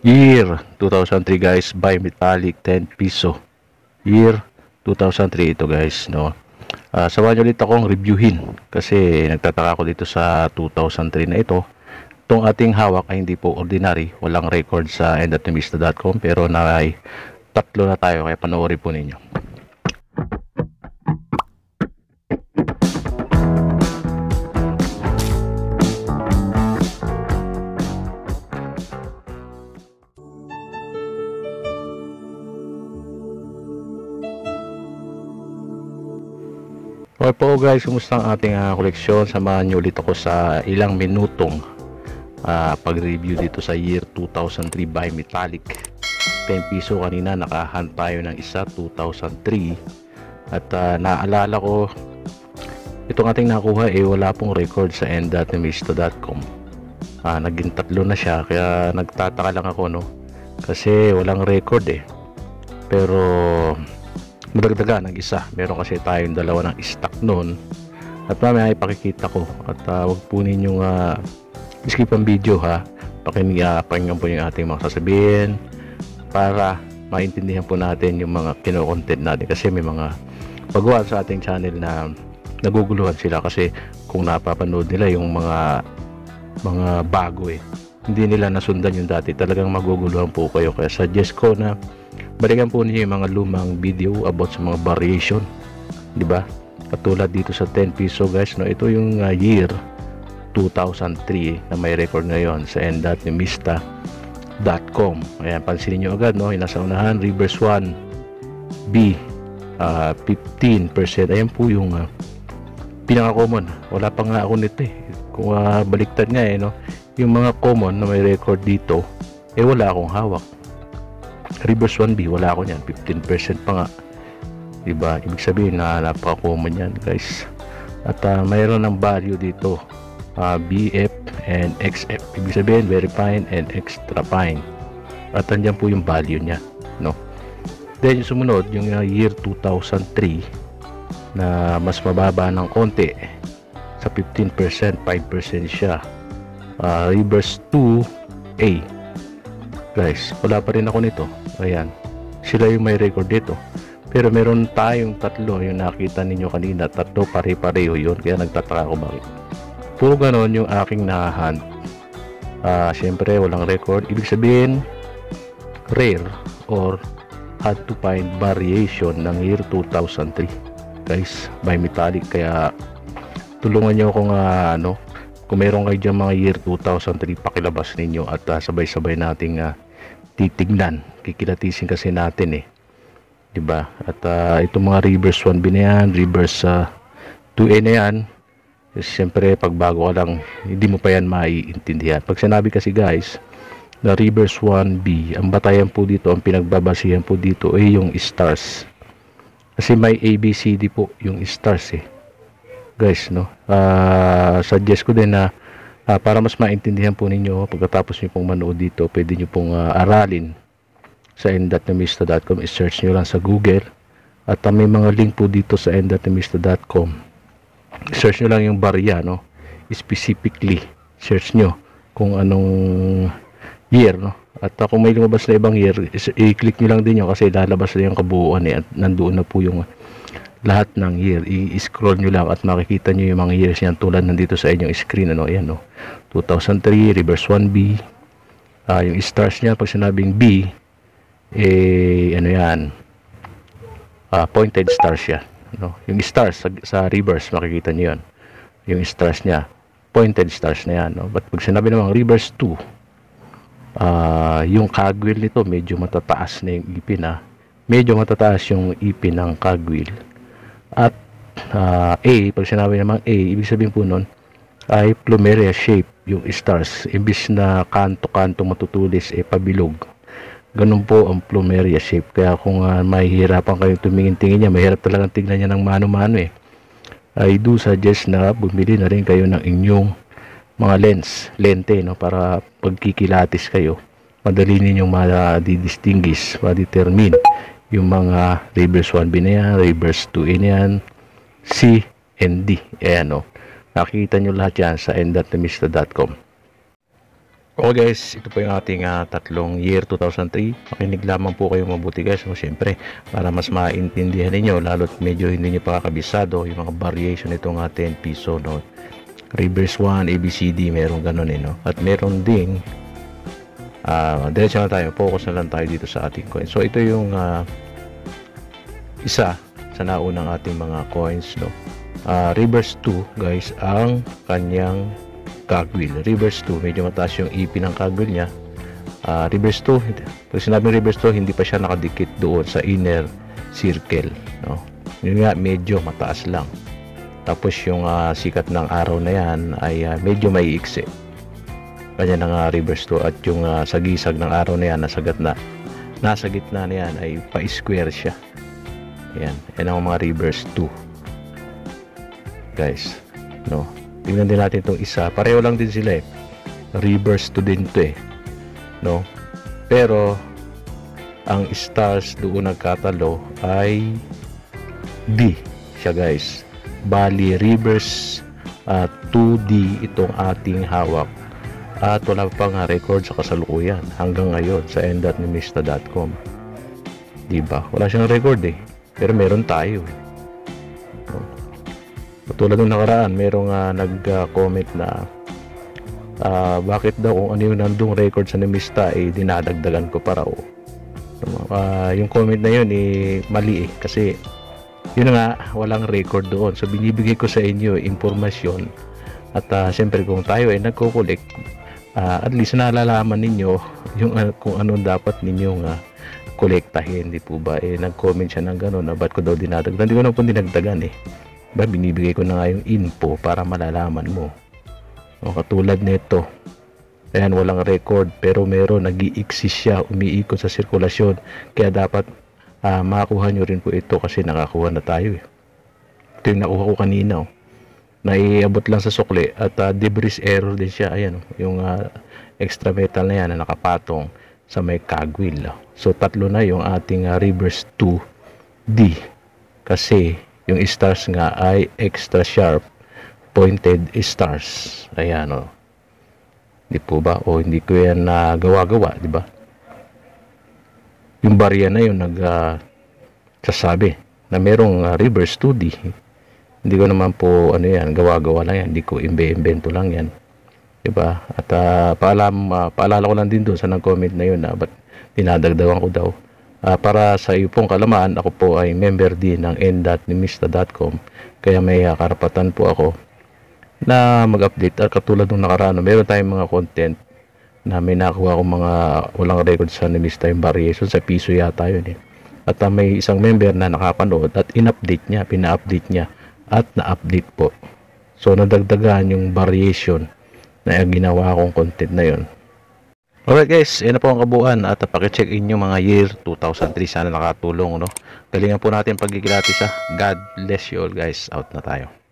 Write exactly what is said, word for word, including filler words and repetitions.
Year two thousand three guys, by Metallic, ten piso. Year two thousand three ito guys, no. Uh, samahan nyo ulit akong reviewin kasi nagtataka ako dito sa two thousand three na ito. Itong ating hawak ay hindi po ordinary, walang record sa endatomista dot com, pero na tatlo na tayo, kaya panoorin po ninyo. Okay po guys, kumusta ang ating uh, koleksyon? Samahan nyo ulit ako sa ilang minutong uh, pag-review dito sa year two thousand three by Metallic. ten piso kanina, nakahunt tayo ng isa, two thousand three. At uh, naalala ko, itong ating nakuha eh wala pong record sa endatomista dot com. uh, Naging tatlo na siya, kaya nagtataka lang ako, no, kasi walang record eh. Pero madagdagan ng isa, meron kasi tayong dalawa ng stock noon, at mamaya ipakikita ko. At uh, wag po ninyong uh, skip ang video ha, pakinggan, uh, pakinggan po yung ating mga sasabihin para maintindihan po natin yung mga kino-content natin, kasi may mga baguhan sa ating channel na naguguluhan sila kasi kung napapanood nila yung mga mga bago eh, hindi nila nasundan yung dati, talagang maguguluhan po kayo. Kaya suggest ko na balikan po niyo yung mga lumang video about sa mga variation, di ba? Katulad dito sa ten piso guys, no, ito yung uh, year two thousand three na may record ngayon sa endatomista dot com. Ayan, pansinin niyo agad, no, yung nasa unahan, reverse one B, uh, fifteen percent. Ayan po yung uh, pinaka-common. Wala pa nga ako nito eh. Kung uh, baliktad nga eh, no, yung mga common na may record dito eh wala akong hawak. Reverse one B, wala ako niyan, fifteen percent pa nga, diba? Ibig sabihin na napaka-common yan guys. At uh, mayroon ng value dito, uh, B F and X F, ibig sabihin very fine and extra fine. At andyan po yung value nya, no? Then yung sumunod, yung uh, year two thousand three na mas mababa ng konti sa fifteen percent, five percent siya. uh, Reverse two A guys, wala pa rin ako nito. Ayan, sila yung may record dito, pero meron tayong tatlo, yung nakita ninyo kanina, tatlo pare-pareho yun, kaya nagtataka ako bakit puro ganon yung aking nahunt. Uh, syempre walang record, ibig sabihin rare or had to find variation ng year two thousand three guys by Metallic. Kaya tulungan nyo kung uh, ano, kung meron kayo dyan mga year two thousand three, pakilabas ninyo at uh, sabay-sabay nating uh, titignan, kikilatisin kasi natin eh, diba? At uh, itong mga reverse one B na yan, reverse uh, two A na yan, siyempre pag bago ka lang hindi mo pa yan maiintindihan. Pag sinabi kasi guys na reverse one B, ang batayan po dito, ang pinagbabasihan po dito ay yung stars, kasi may A B C D po yung stars eh guys, no. Uh, suggest ko din na uh, para mas maintindihan po ninyo, pagkatapos nyo pong manood dito, pwede nyo pong uh, aralin sa endatomista dot com. I-search nyo lang sa Google, at uh, may mga link po dito sa endatomista dot com. I-search nyo lang yung barya, no, specifically search nyo kung anong year, no. At uh, kung may lumabas na ibang year, i-click nyo lang din yun, kasi lalabas na yung kabuuan eh, at nandoon na po yung lahat ng year. I-scroll nyo lang at makikita nyo yung mga years yan, tulad nandito sa inyong screen, ano, ayan, no, two thousand three, reverse one B. Uh, yung stars nya, pag sinabing B, eh, ano yan, uh, pointed stars yan, no? Yung stars sa, sa reverse, makikita nyo yan, yung stars nya, pointed stars na yan, no? But pag sinabi namang reverse two, uh, yung cogwheel nito, medyo matataas na yung ipin, ha? Medyo matataas yung ipin ng cogwheel. At uh, A, pag sinabi namang A, ibig sabihin po nun ay plumeria shape yung stars, imbis na kanto-kanto matutulis, eh pabilog. Ganun po ang plumeria shape. Kaya kung uh, mahihirapan kayong tumingin-tingin niya, mahirap talagang tignan niya ng mano-mano eh, I do suggest na bumili na rin kayo ng inyong mga lens, lente, no, para pagkikilatis kayo, madali ninyong ma-distinguish, ma-determine yung mga reverse one B na yan, reverse two A na yan, C and D. Ayan, no, nakikita nyo lahat yan sa endatomista dot com. Okay guys, ito po yung ating uh, tatlong year two thousand three. Makinig lamang po kayo mabuti guys. So, siyempre, para mas maintindihan ninyo, lalo't medyo hindi nyo pa kakabisado yung mga variation nitong uh, ten piso. No? Reverse one, A B C D, meron ganun eh. No? At meron ding, uh, diretso na tayo, focus na lang tayo dito sa ating coin. So ito yung uh, isa sa naunang ating mga coins. No? Uh, reverse two guys, ang kanyang cogwheel. Reverse two, medyo mataas yung E P ng cogwheel niya. Uh, reverse two, pag sinabing reverse two, hindi pa siya nakadikit doon sa inner circle. No? Yun nga, medyo mataas lang. Tapos yung uh, sikat ng araw na yan ay uh, medyo may iksi. Kanya ng uh, reverse two. At yung uh, sagisag ng araw na yan, nasa gitna, nasa gitna na yan ay pa-square siya. Yan, yan ang mga reverse two. Guys, no? Tingnan din natin itong isa. Pareho lang din sila eh. Reverse to din to eh. No? Pero, ang stars doon nagkatalo ay D siya guys. Bali, reverse uh, two D itong ating hawak. At wala pang record sa kasalukuyan hanggang ngayon sa n dot numista dot com. Diba? Wala siyang record eh. Pero meron tayo eh. Tulad ng nakaraan, merong uh, nag-comment uh, na uh, bakit daw kung ano yung nandung record sa Numista eh dinadagdagan ko pa raw. Uh, yung comment na yun eh mali eh kasi yun nga walang record doon. So binibigay ko sa inyo impormasyon at uh, siyempre kung tayo ay nagko-collect uh, at least nalalaman ninyo yung uh, kung ano dapat ninyong uh, kolektahin, di po ba? Eh nag-comment siya ng gano'n na ba't ko daw dinadagdagan. Hindi ko na po dinagdagan eh. Ba, binibigay ko na nga yung info para malalaman mo. O, katulad nito. Ayan, walang record pero meron, nag-i-exist siya, umiikot sa sirkulasyon. Kaya dapat uh, makakuha nyo rin po ito kasi nakakuha na tayo. Eh. Ito yung nakuha ko kanina. Oh. Naiabot lang sa sukli at uh, debris error din siya. Ayan, oh, yung uh, extra metal na yan na nakapatong sa may cogwheel. Oh. So, tatlo na yung ating uh, reverse two D. Kasi yung stars nga ay extra sharp pointed stars. Ayan o. Di po ba? O hindi ko yan na uh, gawa-gawa, di ba? Yung barya na yun nag uh, sasabi na merong uh, reverse two D. Hindi ko naman po ano yan, gawa-gawa lang yan. Hindi ko imbe-invento lang yan. Di ba? At uh, paalam, uh, paalala ko lang din doon sa nag-comment na yun na ba't dinadagdagan ko daw. Uh, para sa iyo pong kalamaan, ako po ay member din ng n dot numista dot com. Kaya may uh, karapatan po ako na mag-update. At katulad ng nakaraan, meron tayong mga content na may nakuha akong mga walang record sa Numista yung variation. Sa piso yata yun eh. At uh, may isang member na nakapanood at in-update niya, pina-update niya at na-update po. So nadagdagan yung variation na ginawa akong content na yun. Alright guys, yan na po ang kabuuan at pakicheck in yung mga year two thousand three. Sana nakatulong, no? Galingan po natin pagkikilatis ha. God bless you all guys. Out na tayo.